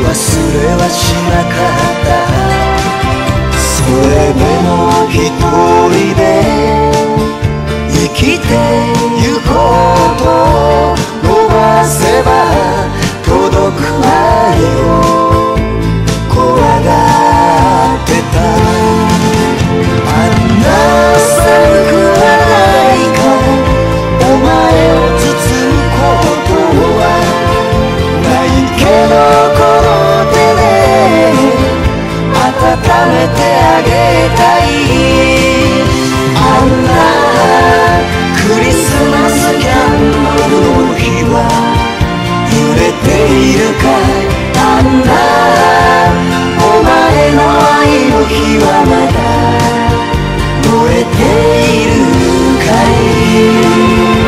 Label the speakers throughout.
Speaker 1: 忘れはしなかった。それでも一人で生きてゆこうと伸ばせば届く愛を怖がってた。あんな寒くはないか、お前を包むことはないけど、この手で温めてあげたい。あんなクリスマスキャンドルの火は揺れているかい。あんなお前の愛の火はまだ燃えているかい。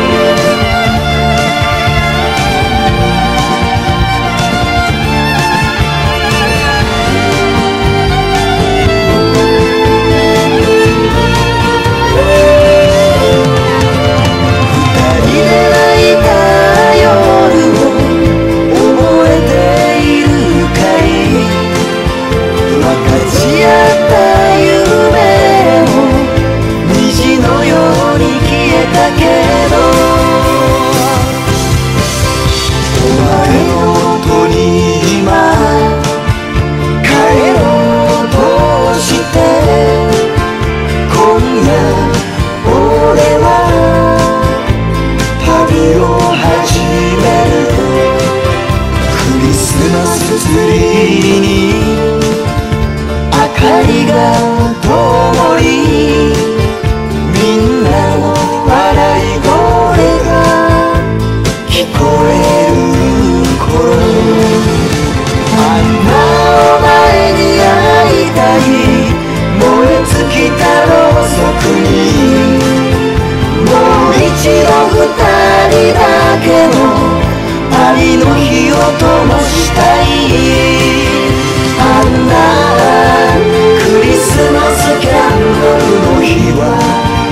Speaker 1: 愛の火を灯したい。あんなクリスマスキャンドルの火は